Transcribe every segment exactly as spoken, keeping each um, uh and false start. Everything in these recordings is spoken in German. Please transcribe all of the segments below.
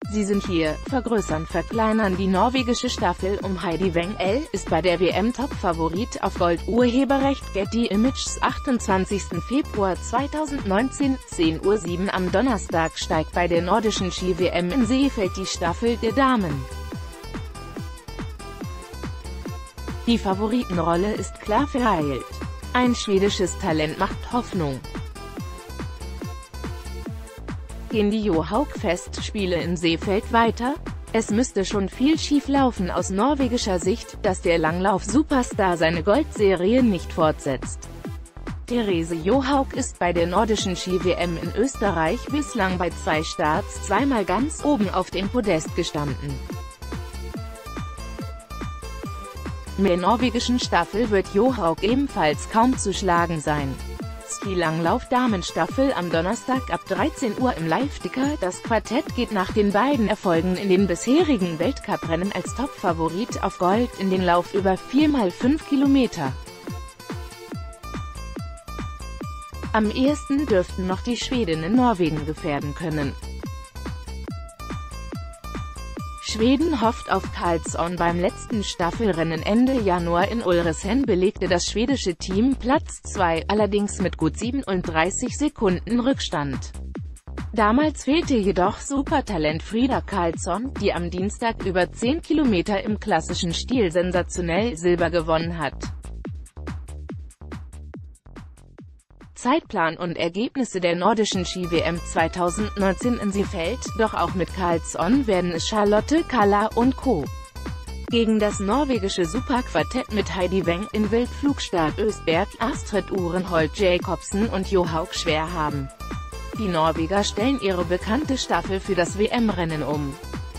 Sie sind hier, vergrößern, verkleinern die norwegische Staffel um Heidi Weng-El, ist bei der W M Top-Favorit auf Gold. Urheberrecht Getty Images. achtundzwanzigster Februar zweitausendneunzehn, zehn Uhr sieben am Donnerstag steigt bei der nordischen Ski-W M in Seefeld die Staffel der Damen. Die Favoritenrolle ist klar verheilt. Ein schwedisches Talent macht Hoffnung. Gehen die Johaug-Festspiele in Seefeld weiter? Es müsste schon viel schief laufen aus norwegischer Sicht, dass der Langlauf-Superstar seine Goldserie nicht fortsetzt. Therese Johaug ist bei der nordischen Ski-W M in Österreich bislang bei zwei Starts zweimal ganz oben auf dem Podest gestanden. Mit der norwegischen Staffel wird Johaug ebenfalls kaum zu schlagen sein. Ski-Langlauf-Damenstaffel am Donnerstag ab dreizehn Uhr im Live-Ticker. Das Quartett geht nach den beiden Erfolgen in den bisherigen Weltcuprennen als Top-Favorit auf Gold in den Lauf über vier mal fünf Kilometer. Am ehesten dürften noch die Schwedinnen Norwegen gefährden können. Schweden hofft auf Karlsson. Beim letzten Staffelrennen Ende Januar in Ulricehamn belegte das schwedische Team Platz zwei, allerdings mit gut siebenunddreißig Sekunden Rückstand. Damals fehlte jedoch Supertalent Frida Karlsson, die am Dienstag über zehn Kilometer im klassischen Stil sensationell Silber gewonnen hat. Zeitplan und Ergebnisse der nordischen Ski-W M zweitausendneunzehn in Seefeld. Doch auch mit Karlsson werden es Charlotte Kalla und Co. gegen das norwegische Superquartett mit Heidi Weng in Wildflugstart Østberg, Astrid Uhrenholt Jacobsen und Johaug schwer haben. Die Norweger stellen ihre bekannte Staffel für das W M-Rennen um.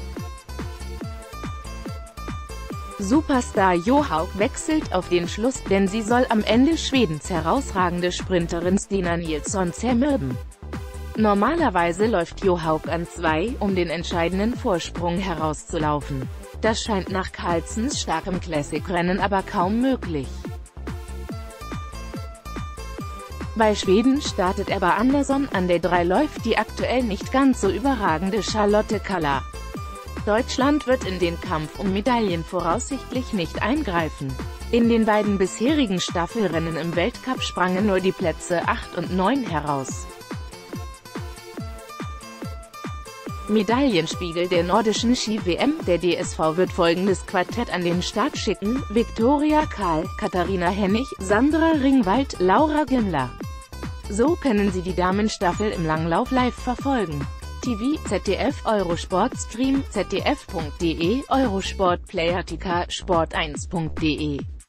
Superstar Johaug wechselt auf den Schluss, denn sie soll am Ende Schwedens herausragende Sprinterin Stina Nilsson zermürben. Normalerweise läuft Johaug an zwei, um den entscheidenden Vorsprung herauszulaufen. Das scheint nach Karlssons starkem Classic-Rennen aber kaum möglich. Bei Schweden startet Ebba Andersson, an der drei läuft die aktuell nicht ganz so überragende Charlotte Kalla. Deutschland wird in den Kampf um Medaillen voraussichtlich nicht eingreifen. In den beiden bisherigen Staffelrennen im Weltcup sprangen nur die Plätze acht und neun heraus. Medaillenspiegel der nordischen Ski-W M. Der D S V wird folgendes Quartett an den Start schicken: Viktoria Kahl, Katharina Hennig, Sandra Ringwald, Laura Gimler. So können Sie die Damenstaffel im Langlauf live verfolgen. T V, Z D F, Eurosport Stream, Z D F punkt de, Eurosport Player Ticker, Sport eins punkt de.